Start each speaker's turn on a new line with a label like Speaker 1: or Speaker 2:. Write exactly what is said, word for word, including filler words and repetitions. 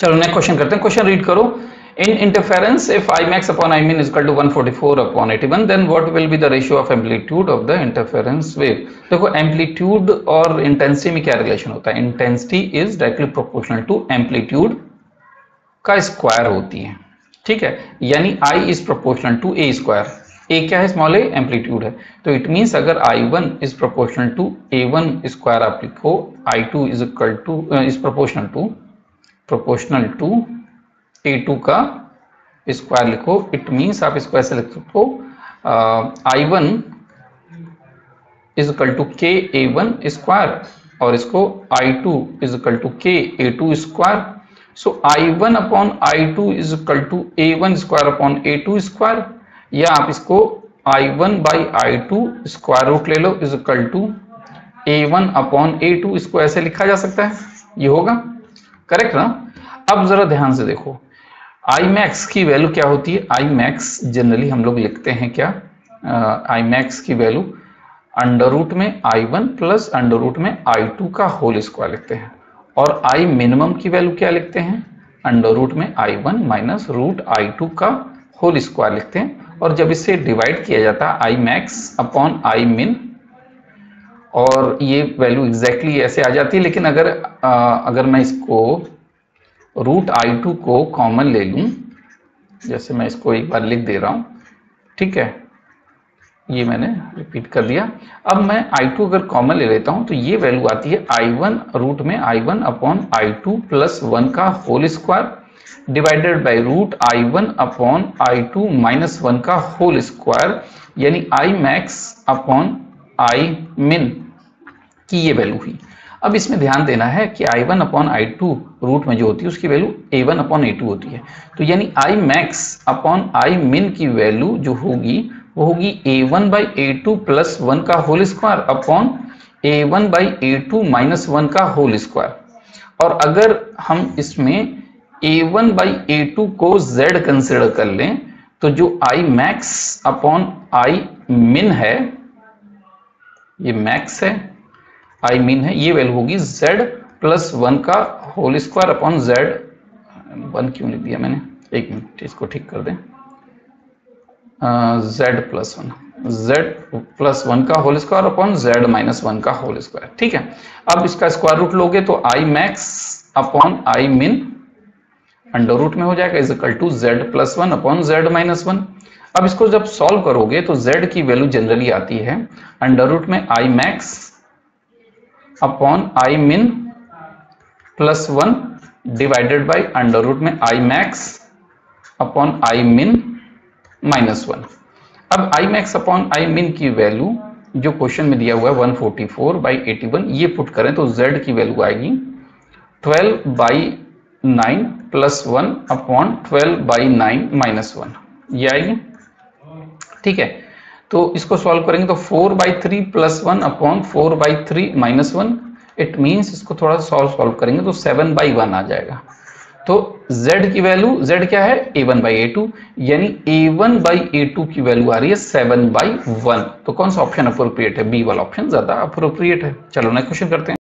Speaker 1: चलो next question करते हैं। क्वेश्चन रीड करो। In interference if I max upon I min is equal to one forty four upon eighty one then what will be the ratio of amplitude of the interference wave. देखो amplitude और intensity में क्या relation होता है, intensity is directly proportional to amplitude का square होती है, ठीक है, यानी I is proportional to A square. A क्या है, स्मॉल ए एम्पलीट्यूड है, तो इट मीन्स अगर I one is proportional to A one square आप लिखो, I two is equal to is proportional to proportional to A two का square लिखो, it means आप इसको ऐसे लिख सकते I one is equal to K A one square और इसको I two is equal to K A two square. So I one upon I two is equal to A one square upon A two square, या आप इसको I one by I two square root ले लो is equal to A one upon A two, इसको ऐसे लिखा जा सकता है, ये होगा करेक्ट ना। अब जरा ध्यान से देखो आई मैक्स की वैल्यू क्या होती है। आई मैक्स जनरली हम लोग लिखते हैं क्या, आई मैक्स की वैल्यू अंडर रूट में I one plus under root में आई टू का होल स्क्वायर लिखते हैं, और आई मिनिमम की वैल्यू क्या लिखते हैं, अंडर रूट में I one minus root I two का होल स्क्वायर लिखते हैं। और जब इसे डिवाइड किया जाता है आई मैक्स अपॉन आई मिन, और ये वैल्यू एग्जैक्टली ऐसे आ जाती है, लेकिन अगर आ, अगर मैं इसको रूट आई टू को कॉमन ले लूं, जैसे मैं इसको एक बार लिख दे रहा हूं, ठीक है, ये मैंने रिपीट कर दिया। अब मैं आई टू अगर कॉमन ले लेता हूं तो ये वैल्यू आती है आई वन रूट में I one upon I two plus one का whole square divided by root I one upon I two minus one का होल स्क्वायर, यानी आई मैक्स अपॉन आई मिन की ये वैल्यू हुई। अब इसमें ध्यान देना है कि I one upon I two root में जो होती है उसकी value A one upon A two होती है, तो यानी आई मैक्स अपॉन आई मिन की वैल्यू जो होगी वो होगी A one by A two plus one का whole square upon A one by A two minus one का होल स्क्वायर। और अगर हम इसमें A one by A two को z कंसिडर कर लें तो जो आई मैक्स अपॉन आई मिन है, ये मैक्स है, आई मीन है, ये वैल्यू होगी z प्लस वन का whole square upon z, one क्यों लिख दिया मैंने, एक मिनट इसको ठीक कर दें, z plus one, z plus one का whole square upon z minus one का होल स्क्वायर, ठीक है। अब इसका स्क्वायर रूट लोगे तो आई मैक्स अपॉन आई मिन अंडर रूट में हो जाएगा is equal to z plus one upon z minus one. अब इसको जब सॉल्व करोगे तो z की वैल्यू जनरली आती है अंडर रूट में I max upon I min plus one divided by under root में आई मैक्स अपॉन आई मिन माइनस वन। अब आई मैक्स अपॉन आई मिन की वैल्यू जो क्वेश्चन में दिया हुआ है one forty four by eighty one, ये पुट करें तो z की वैल्यू आएगी twelve by nine plus one upon twelve by nine minus one, ये आएगी, ठीक है। तो इसको सॉल्व करेंगे तो four by three plus one upon four by three minus one, it means इसको थोड़ा सा सॉल्व सॉल्व करेंगे तो सेवन बाई वन आ जाएगा। तो z की वैल्यू, z क्या है A one by A two, यानी A one by A two की वैल्यू आ रही है सेवन बाई वन। तो कौन सा ऑप्शन अप्रोप्रिएट है, बी वाला ऑप्शन ज्यादा अप्रोप्रिएट है। चलो नेक्स्ट क्वेश्चन करते हैं।